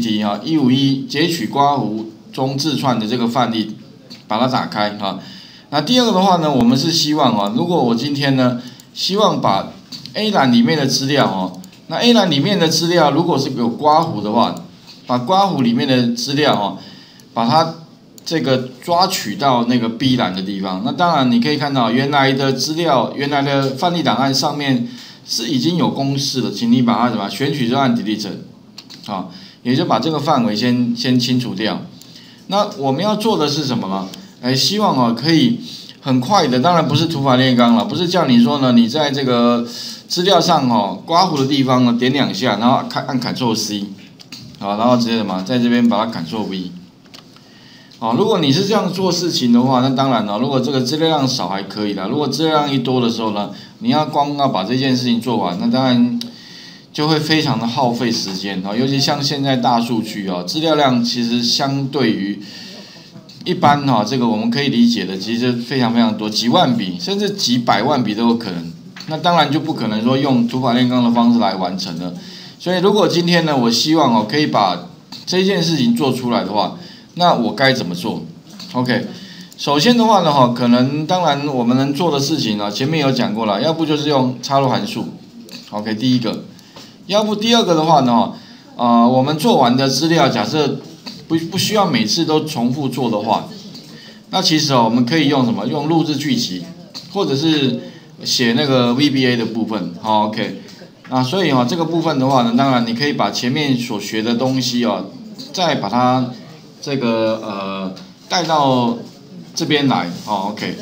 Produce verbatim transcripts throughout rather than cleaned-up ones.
题哈，一五一截取刮弧中字串的这个范例，把它打开哈。那第二个的话呢，我们是希望啊，如果我今天呢，希望把 A 栏里面的资料哦，那 A 栏里面的资料如果是有刮弧的话，把刮弧里面的资料哦，把它这个抓取到那个 B 栏的地方。那当然你可以看到原来的资料，原来的范例档案上面是已经有公式了，请你把它怎么选取就按 delete 啊，也就把这个范围先先清除掉。那我们要做的是什么呢？哎，希望哦可以很快的，当然不是土法炼钢了，不是叫你说呢，你在这个资料上哦刮弧的地方呢点两下，然后按 Ctrl C， 好，然后直接什么在这边把它 Ctrl V。好，如果你是这样做事情的话，那当然了，如果这个资料量少还可以啦，如果资料量一多的时候呢，你要光要把这件事情做完，那当然就会非常的耗费时间啊，尤其像现在大数据啊，资料量其实相对于一般哈，这个我们可以理解的，其实非常非常多，几万笔甚至几百万笔都有可能。那当然就不可能说用土法炼钢的方式来完成了。所以如果今天呢，我希望哦可以把这件事情做出来的话，那我该怎么做 ？OK， 首先的话呢，哈，可能当然我们能做的事情呢，前面有讲过了，要不就是用插入函数 ，OK， 第一个，要不第二个的话呢，啊、呃，我们做完的资料，假设不不需要每次都重复做的话，那其实哦，我们可以用什么？用录制剧集，或者是写那个 V B A 的部分，好 ，OK， 那所以哦，这个部分的话呢，当然你可以把前面所学的东西哦，再把它这个呃带到这边来，好 ，OK。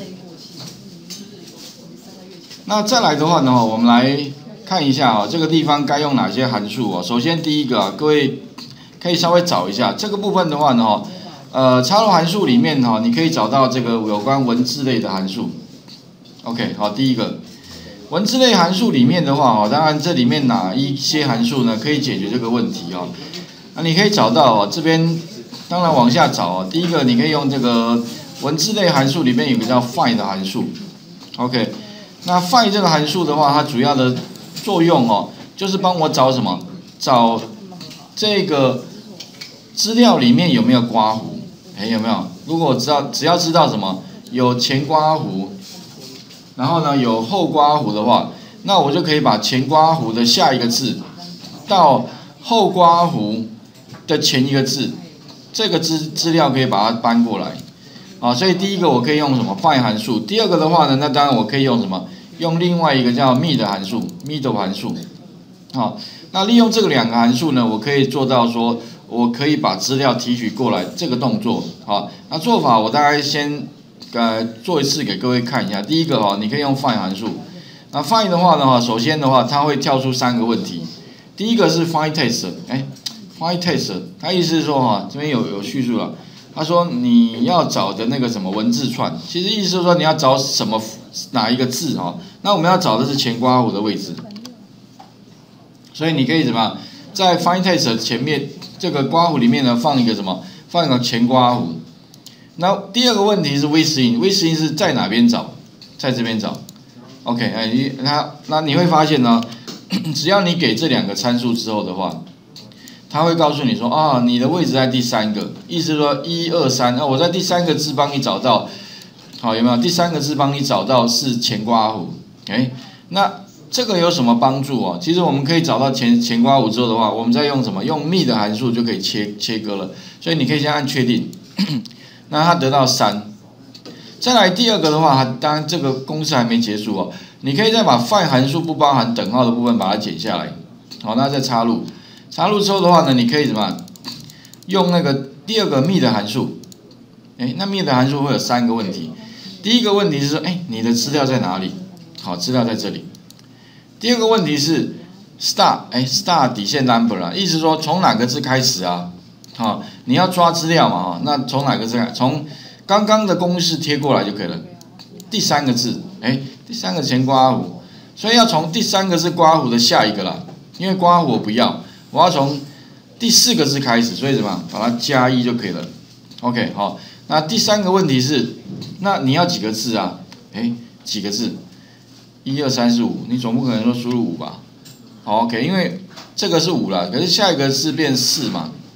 那再来的话呢，我们来看一下啊，这个地方该用哪些函数啊？首先第一个啊，各位可以稍微找一下这个部分的话呢，呃，插入函数里面哈，你可以找到这个有关文字类的函数。OK， 好，第一个文字类函数里面的话哦，当然这里面哪一些函数呢可以解决这个问题哦？那你可以找到哦，这边当然往下找哦。第一个你可以用这个文字类函数里面有个叫 find 的函数。OK， 那 find 这个函数的话，它主要的作用哦，就是帮我找什么？找这个资料里面有没有刮弧？哎，有没有？如果我知道，只要知道什么有前刮弧。然后呢，有后刮弧的话，那我就可以把前刮弧的下一个字到后刮弧的前一个字，这个资资料可以把它搬过来，啊，所以第一个我可以用什么 find 函数，第二个的话呢，那当然我可以用什么，用另外一个叫 mid 函数 ，middle 函数，好，那利用这个两个函数呢，我可以做到说，我可以把资料提取过来这个动作，好，那做法我大概先。呃，做一次给各位看一下。第一个哈，你可以用 find 函数。那 find 的话呢，哈，首先的话，它会跳出三个问题。第一个是 find text， 哎 ，find text， 它意思是说哈，这边有有叙述了。他说你要找的那个什么文字串，其实意思是说你要找什么哪一个字哈。那我们要找的是前刮弧的位置。所以你可以怎么在 find text 前面这个刮弧里面呢，放一个什么？放一个前刮弧。那第二个问题是 within，within 是在哪边找？在这边找。OK， 哎，你那那你会发现呢，只要你给这两个参数之后的话，它会告诉你说啊，你的位置在第三个，意思是说一二三，那我在第三个字帮你找到，好有没有？第三个字帮你找到是前刮弧，哎，那这个有什么帮助啊？其实我们可以找到前前刮弧之后的话，我们再用什么？用 mid 函数就可以切切割了，所以你可以先按确定。那它得到三，再来第二个的话，当然这个公式还没结束哦，你可以再把 find 函数不包含等号的部分把它剪下来，好，那再插入，插入之后的话呢，你可以怎么用那个第二个 mid 函数，哎，那 mid 函数会有三个问题，第一个问题是说，哎，你的资料在哪里？好，资料在这里。第二个问题是 start， 哎 ，start 底线 number 啊，意思说从哪个字开始啊？好，你要抓资料嘛，哈，那从哪个字开？从刚刚的公式贴过来就可以了。第三个字，哎，第三个前刮弧，所以要从第三个字刮弧的下一个啦，因为刮弧我不要，我要从第四个字开始，所以怎么把它加一就可以了。OK， 好，那第三个问题是，那你要几个字啊？哎，几个字？一二三四五，你总不可能说输入五吧？好 ，OK， 因为这个是五啦，可是下一个是变四嘛。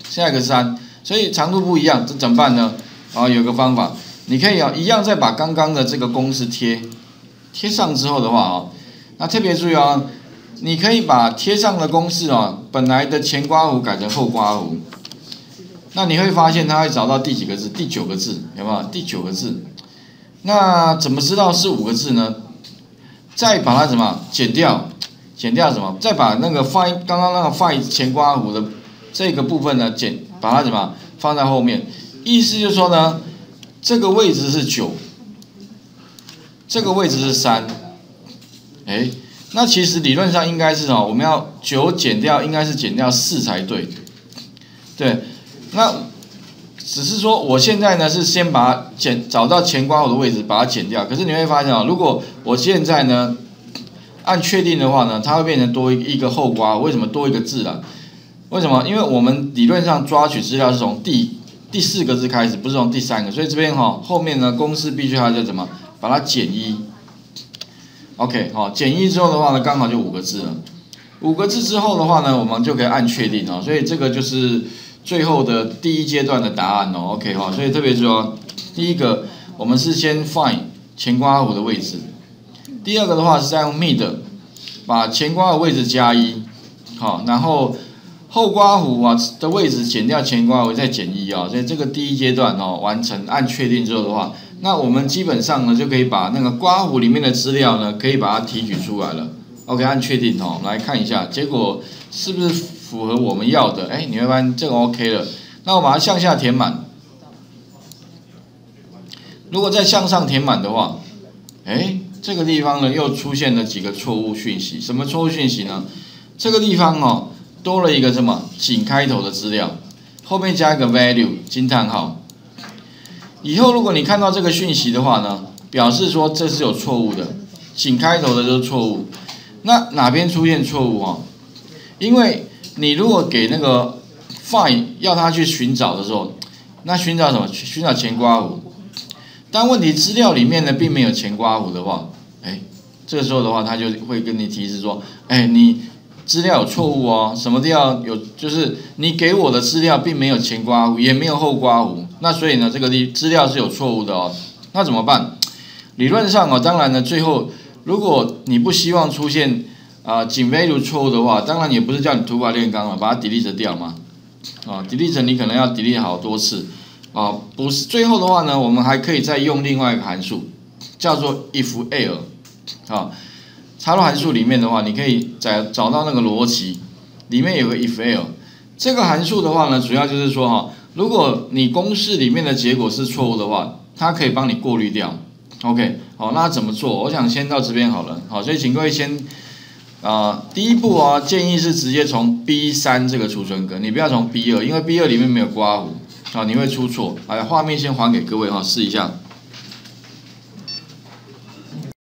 下一个三，所以长度不一样，这怎么办呢？啊，有个方法，你可以啊一样再把刚刚的这个公式贴贴上之后的话啊，那特别注意啊，你可以把贴上的公式啊，本来的前刮弧改成后刮弧，那你会发现它会找到第几个字？第九个字，有没有？第九个字。那怎么知道是五个字呢？再把它怎么减掉？减掉什么？再把那个 find 刚刚那个 find 前刮弧的这个部分呢，减把它怎么放在后面？意思就是说呢，这个位置是九，这个位置是三，哎，那其实理论上应该是哦，我们要九减掉，应该是减掉四才对，对，那只是说我现在呢是先把它减找到前刮弧的位置，把它减掉。可是你会发现哦，如果我现在呢按确定的话呢，它会变成多一个后刮弧，为什么多一个字啦？为什么？因为我们理论上抓取资料是从第第四个字开始，不是从第三个，所以这边哈、哦、后面呢公式必须还是怎么把它减一。OK， 好、哦，减一之后的话呢，刚好就五个字了。五个字之后的话呢，我们就可以按确定哦。所以这个就是最后的第一阶段的答案哦。OK 哈、哦，所以特别注意哦，第一个我们是先 find 前刮弧的位置，第二个的话是在用 mid 把前刮弧位置加一，好，然后后刮弧啊的位置减掉前刮弧再减一啊，所以这个第一阶段哦完成按确定之后的话，那我们基本上呢就可以把那个刮弧里面的资料呢可以把它提取出来了。OK， 按确定哦，来看一下结果是不是符合我们要的？哎，你会发现这个 OK 了。那我把它向下填满，如果再向上填满的话，哎，这个地方呢又出现了几个错误讯息。什么错误讯息呢？这个地方哦多了一个什么井开头的资料，后面加一个 value 惊叹号。以后如果你看到这个讯息的话呢，表示说这是有错误的，井开头的就是错误。那哪边出现错误哦？因为你如果给那个 find 要他去寻找的时候，那寻找什么？寻找前刮弧。但问题资料里面呢并没有前刮弧的话，哎，这个时候的话，他就会跟你提示说，哎，你资料有错误哦，什么料有？就是你给我的资料并没有前刮弧，也没有后刮弧，那所以呢，这个地资料是有错误的哦。那怎么办？理论上哦，当然呢，最后如果你不希望出现啊井 value 错误的话，当然也不是叫你土法炼钢了，把它 delete 掉嘛。啊 ，delete 你可能要 delete 好多次。啊，不是，最后的话呢，我们还可以再用另外一个函数，叫做 if_err， 啊，插入函数里面的话，你可以找找到那个逻辑，里面有个 if_err， 这个函数的话呢，主要就是说哈，如果你公式里面的结果是错误的话，它可以帮你过滤掉。OK， 好，那怎么做？我想先到这边好了，好，所以请各位先啊、呃，第一步啊，建议是直接从 B 三 这个储存格，你不要从 B 二，因为 B 二 里面没有刮弧。好，你会出错。来，画面先还给各位哈，试一下。